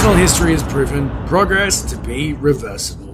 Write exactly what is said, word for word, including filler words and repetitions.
Personal history has proven progress to be reversible.